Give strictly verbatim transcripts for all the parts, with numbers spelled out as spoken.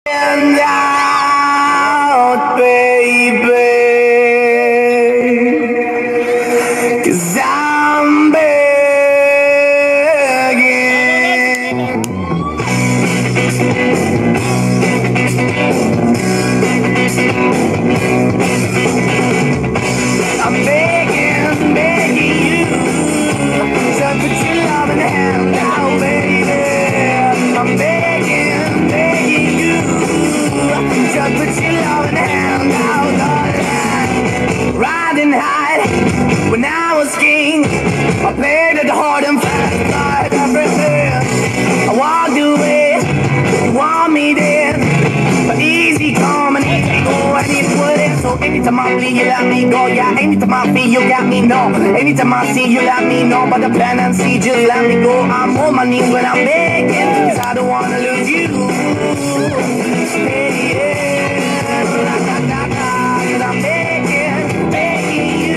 And out, baby, 'cause I'm begging. I'm begging, begging you to put your love in the hand out, baby. I'm begging, begging you to put your love in the hand out, darling. Riding high when I was king, I played it hard and fast like everything. I walked away, you want me then, but easy come and easy go, and it wouldn't. So anytime I feel you let me go, yeah. Anytime I feel you got me, no. Anytime I see you let me know, but the plan and see just let me go. I'm on my knees when I'm begging, 'cause I don't wanna lose you. Hey, yeah, la, la, la, la, 'cause I'm begging, begging you.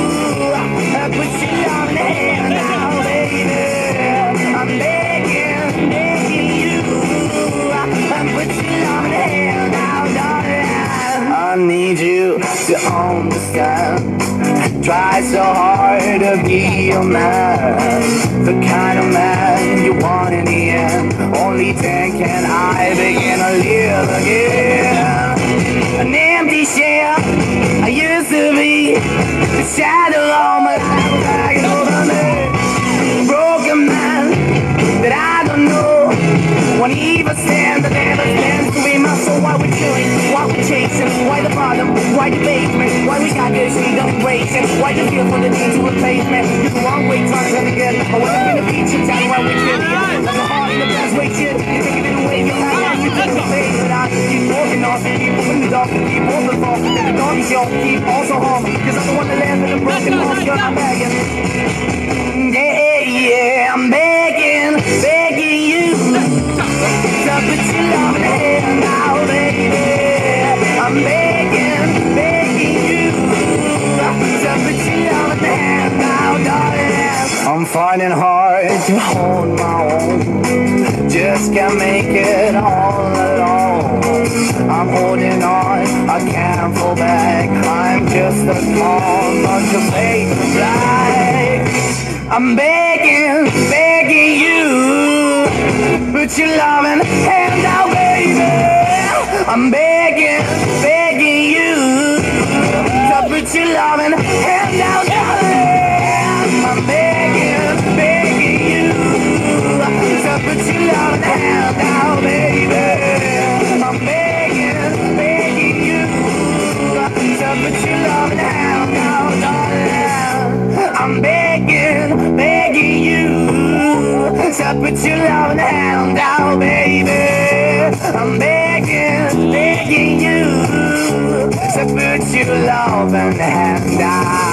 I put your love in the hand now, baby. I'm begging, begging you. I put your love in the hand now, darling. I need you to understand. Try so hard to be a man, the kind of man you want in the end. Only then can I begin to live again. An empty shell I used to be, the shadow of my life was dragging over me. A broken man that I don't know won't even stand, that never stands to be my soul. Why we killing? Why we chasing? Why the bottom? Why the basement? Why we got this need of embracing? Why the feel for the need to replace me? You're the wrong way trying to again. I wanna be the feature town where we kill you. Like a heart in the best way, shit. You're taking it away, you're not letting you take the face. But I keep walking on, keep moving the dog, keep open for. Let the dog show, keep also home. 'Cause I'm the one that lives in a broken home. You're not begging. Yeah, yeah, I'm begging, begging you to put your love in the hand now, baby. I'm begging, begging you to put your love in the hand now, darling. I'm finding hard to hold my own, just can't make it all alone. I'm holding on, I can't fall back. I'm just a call, not to fake black. I'm begging, begging you, put your loving hand out, baby. I'm begging, begging you, to put your loving hand out, darling. I'm begging, begging you, to put your loving hand out, baby. I'm begging, begging you, to put your loving hand out, darling. I'm begging, begging you, to put your loving hand out, baby. I'm begging, begging you, to put your loving hand out.